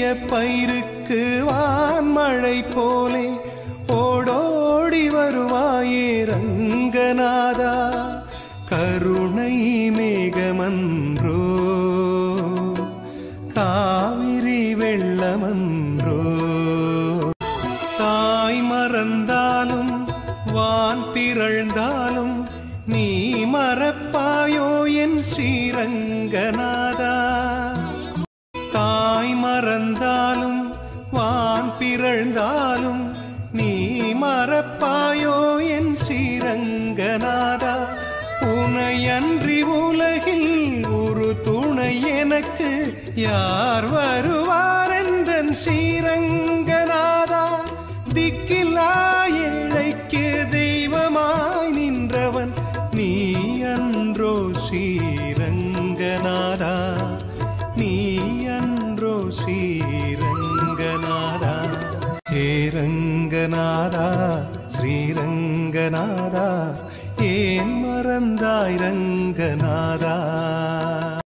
பயிருக்கு வான்மழை போலே ஓடோடி வருவாயே ரங்கநாதா. கருணை மேகமன்றோ காவிரி வெள்ளமன்றோ. தாய் மறந்தாலும் வான் பிறழ்ந்தாலும் நீ மறப்பாயோ என் ஸ்ரீரங்கநாதா. தாய் மறந்தாலும் வான் பிறழ்ந்தாலும் நீ மறப்பாயோ என் ஸ்ரீரங்கநாதா. உனையன்றி உலகில் ஒரு துணை எனக்கு யார் வருவார் எந்தன் ஸ்ரீரங்கநாதா. திக்கில்லா ஏழைக்கு தெய்வமாய் நின்றவன் நீ அன்றோ ஸ்ரீரங்கநாதா. நீ அன்றோ ஸ்ரீரங்கநாதா. ஹே ரங்கநாதா ஸ்ரீரங்கநாதா ஏன் மறந்தாய் ரங்கநாதா.